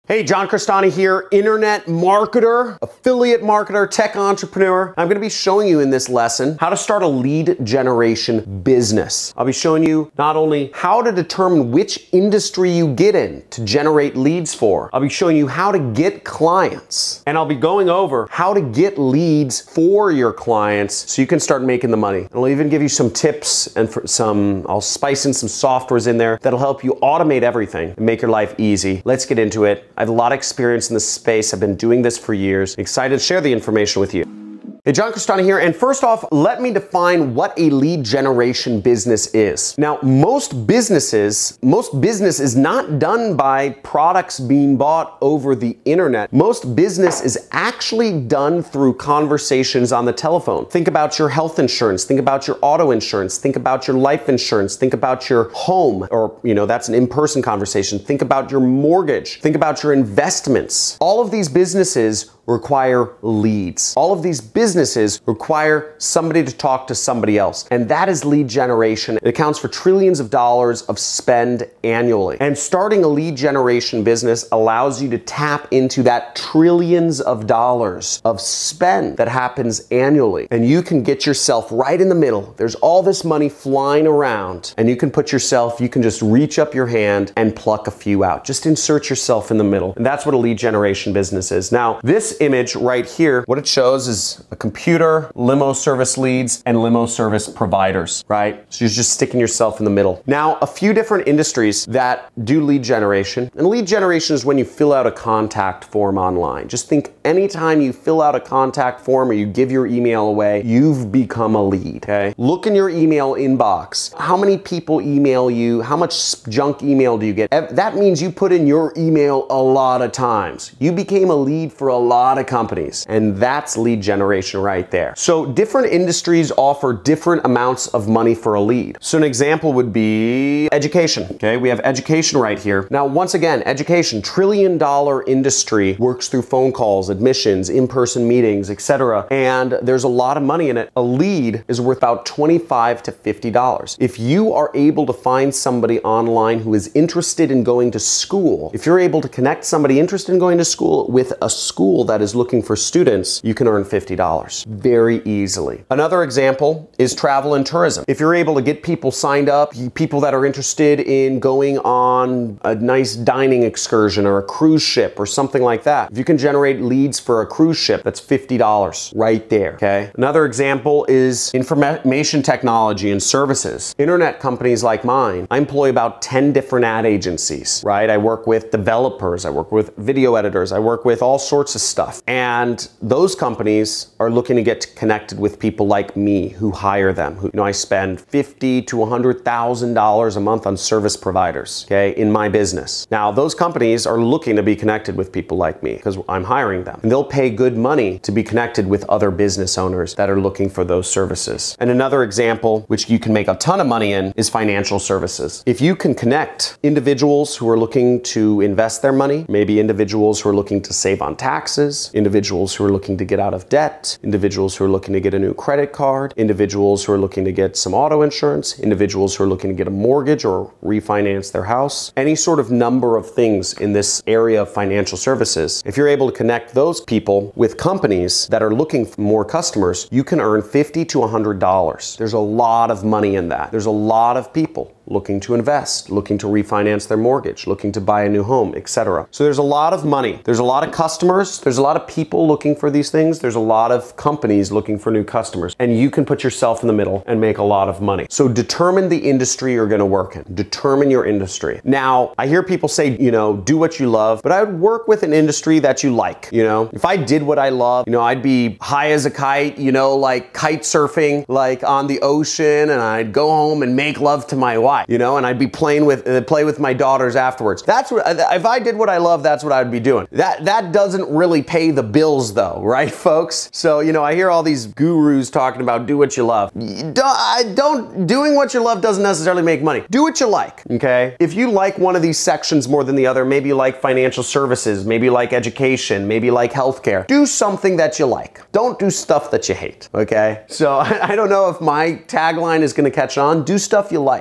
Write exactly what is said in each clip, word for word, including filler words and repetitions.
Hey, John Crestani here, internet marketer, affiliate marketer, tech entrepreneur. I'm gonna be showing you in this lesson how to start a lead generation business. I'll be showing you not only how to determine which industry you get in to generate leads for, I'll be showing you how to get clients, and I'll be going over how to get leads for your clients so you can start making the money. And I'll even give you some tips and for some, I'll spice in some softwares in there that'll help you automate everything and make your life easy. Let's get into it. I have a lot of experience in this space. I've been doing this for years. Excited to share the information with you. Hey, John Crestani here, and first off, let me define what a lead generation business is. Now, most businesses, most business is not done by products being bought over the internet. Most business is actually done through conversations on the telephone. Think about your health insurance, think about your auto insurance, think about your life insurance, think about your home, or, you know, that's an in-person conversation. Think about your mortgage, think about your investments. All of these businesses require leads. All of these businesses require somebody to talk to somebody else, and that is lead generation. It accounts for trillions of dollars of spend annually. And starting a lead generation business allows you to tap into that trillions of dollars of spend that happens annually. And you can get yourself right in the middle. There's all this money flying around, and you can put yourself, you can just reach up your hand and pluck a few out. Just insert yourself in the middle. And that's what a lead generation business is. Now, this image right here, what it shows is a computer, limo service leads, and limo service providers, right? So you're just sticking yourself in the middle. Now, a few different industries that do lead generation, and lead generation is when you fill out a contact form online. Just think anytime you fill out a contact form or you give your email away, you've become a lead, okay? Look in your email inbox. How many people email you? How much junk email do you get? That means you put in your email a lot of times. You became a lead for a lot of companies, and that's lead generation right there. So different industries offer different amounts of money for a lead. So an example would be education. Okay, we have education right here. Now, once again, education, trillion dollar industry, works through phone calls, admissions, in-person meetings, et cetera. And there's a lot of money in it. A lead is worth about twenty-five to fifty dollars. If you are able to find somebody online who is interested in going to school, if you're able to connect somebody interested in going to school with a school that is looking for students, you can earn fifty dollars very easily. Another example is travel and tourism. If you're able to get people signed up, people that are interested in going on a nice dining excursion or a cruise ship or something like that, if you can generate leads for a cruise ship, that's fifty dollars right there, okay? Another example is information technology and services. Internet companies like mine, I employ about ten different ad agencies, right? I work with developers, I work with video editors, I work with all sorts of stuff. And those companies are looking to get connected with people like me who hire them. Who, you know, I spend fifty to one hundred thousand dollars a month on service providers, okay, in my business. Now, those companies are looking to be connected with people like me because I'm hiring them. And they'll pay good money to be connected with other business owners that are looking for those services. And another example, which you can make a ton of money in, is financial services. If you can connect individuals who are looking to invest their money, maybe individuals who are looking to save on taxes, individuals who are looking to get out of debt, individuals who are looking to get a new credit card, individuals who are looking to get some auto insurance, individuals who are looking to get a mortgage or refinance their house, any sort of number of things in this area of financial services. If you're able to connect those people with companies that are looking for more customers, you can earn fifty to one hundred dollars. There's a lot of money in that. There's a lot of people looking to invest, looking to refinance their mortgage, looking to buy a new home, et cetera. So there's a lot of money. There's a lot of customers. There's a lot of people looking for these things. There's a lot of companies looking for new customers. And you can put yourself in the middle and make a lot of money. So determine the industry you're gonna work in. Determine your industry. Now, I hear people say, you know, do what you love, but I would work with an industry that you like, you know? If I did what I love, you know, I'd be high as a kite, you know, like kite surfing, like on the ocean, and I'd go home and make love to my wife. You know, and I'd be playing with uh, play with my daughters afterwards. That's what, if I did what I love, that's what I'd be doing. That that doesn't really pay the bills though, right, folks? So, you know, I hear all these gurus talking about do what you love. Don't, don't doing what you love doesn't necessarily make money. Do what you like, okay? If you like one of these sections more than the other, maybe you like financial services, maybe you like education, maybe you like healthcare. Do something that you like. Don't do stuff that you hate, okay? So I, I don't know if my tagline is gonna catch on. Do stuff you like, you know,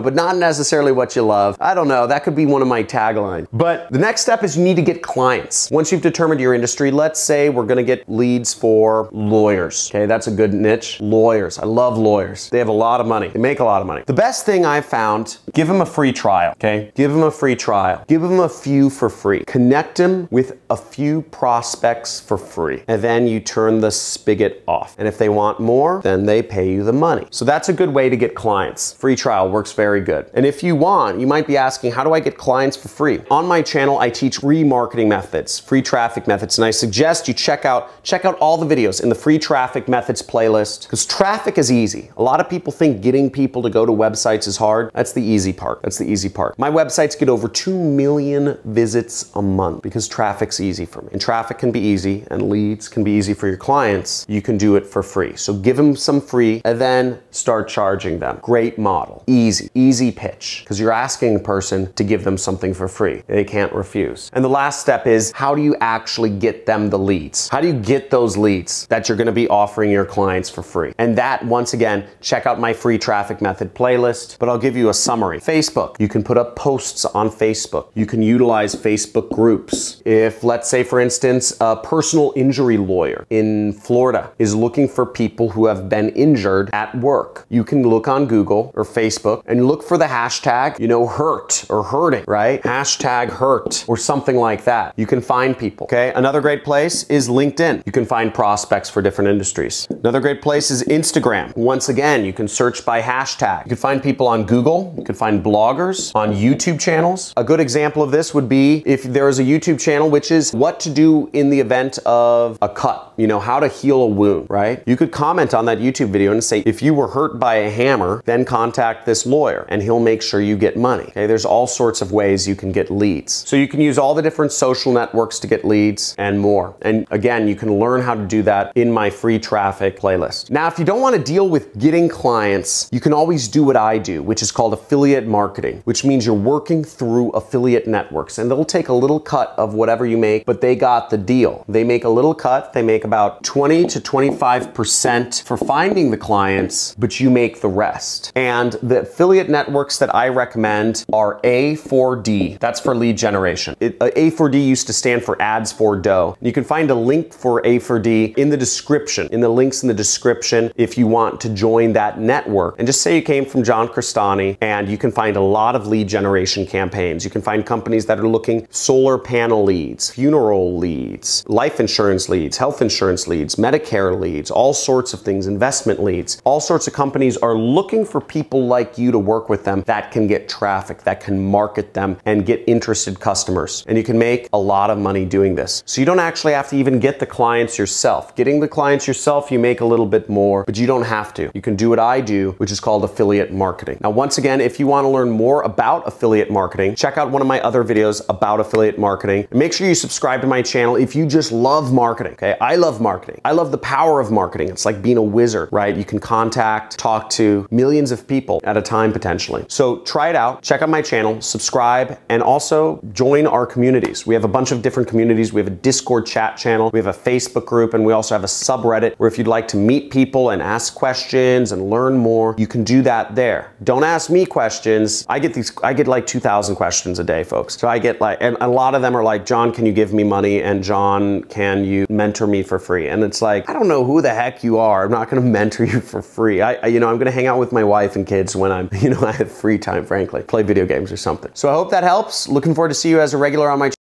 but not necessarily what you love. I don't know, that could be one of my taglines. But the next step is you need to get clients. Once you've determined your industry, let's say we're gonna get leads for lawyers. Okay, that's a good niche. Lawyers, I love lawyers. They have a lot of money, they make a lot of money. The best thing I've found, give them a free trial, okay? Give them a free trial. Give them a few for free. Connect them with a few prospects for free. And then you turn the spigot off. And if they want more, then they pay you the money. So that's a good way to get clients. Free trial works very good. And if you want, you might be asking, how do I get clients for free? On my channel, I teach free marketing methods, free traffic methods, and I suggest you check out, check out all the videos in the free traffic methods playlist, because traffic is easy. A lot of people think getting people to go to websites is hard. That's the easy part. That's the easy part. My websites get over two million visits a month because traffic's easy for me. And traffic can be easy and leads can be easy for your clients. You can do it for free. So give them some free and then start charging them. Great model. Easy, easy pitch, because you're asking a person to give them something for free. They can't refuse. And the last step is, how do you actually get them the leads? How do you get those leads that you're gonna be offering your clients for free? And that, once again, check out my free traffic method playlist, but I'll give you a summary. Facebook, you can put up posts on Facebook. You can utilize Facebook groups. If, let's say for instance, a personal injury lawyer in Florida is looking for people who have been injured at work, you can look on Google or Facebook and look for the hashtag, you know, hurt or hurting, right? Hashtag hurt or something like that. You can find people, okay? Another great place is LinkedIn. You can find prospects for different industries. Another great place is Instagram. Once again, you can search by hashtag. You can find people on Google. You can find bloggers on YouTube channels. A good example of this would be if there is a YouTube channel which is what to do in the event of a cut, you know, how to heal a wound, right? You could comment on that YouTube video and say, if you were hurt by a hammer, then contact this lawyer and he'll make sure you get money. Okay, there's all sorts of ways you can get leads. So you can use all the different social networks to get leads and more. And again, you can learn how to do that in my free traffic playlist. Now, if you don't want to deal with getting clients, you can always do what I do, which is called affiliate marketing, which means you're working through affiliate networks and they'll take a little cut of whatever you make, but they got the deal. They make a little cut. They make about twenty to twenty-five percent for finding the clients, but you make the rest. And the affiliate networks that I recommend are A four D. That's for lead generation. It, uh, A four D used to stand for ads for dough. You can find a link for A four D in the description, in the links in the description if you want to join that network. And just say you came from John Crestani, and you can find a lot of lead generation campaigns. You can find companies that are looking solar panel leads, funeral leads, life insurance leads, health insurance leads, Medicare leads, all sorts of things, investment leads. All sorts of companies are looking for people like you to work with them that can get traffic, that can market them and get interested customers. And you can make a lot of money doing this. So you don't actually have to even get the clients yourself. Getting the clients yourself, you make a little bit more, but you don't have to. You can do what I do, which is called affiliate marketing. Now, once again, if you want to learn more about affiliate marketing, check out one of my other videos about affiliate marketing. And make sure you subscribe to my channel if you just love marketing, okay? I love marketing. I love the power of marketing. It's like being a wizard, right? You can contact, talk to millions of people at a time potentially. So try it out, check out my channel, subscribe, and also join our communities. We have a bunch of different communities. We have a Discord chat channel, we have a Facebook group, and we also have a subreddit where if you'd like to meet people and ask questions and learn more, you can do that there. Don't ask me questions. I get these, I get like two thousand questions a day, folks. So I get like, and a lot of them are like, John, can you give me money? And John, can you mentor me for free? And it's like, I don't know who the heck you are. I'm not gonna mentor you for free. I, I you know, I'm gonna hang out with my wife and kids when I'm, you know, I have free time, frankly, play video games or something. So I hope that helps. Looking forward to see you as a regular on my channel.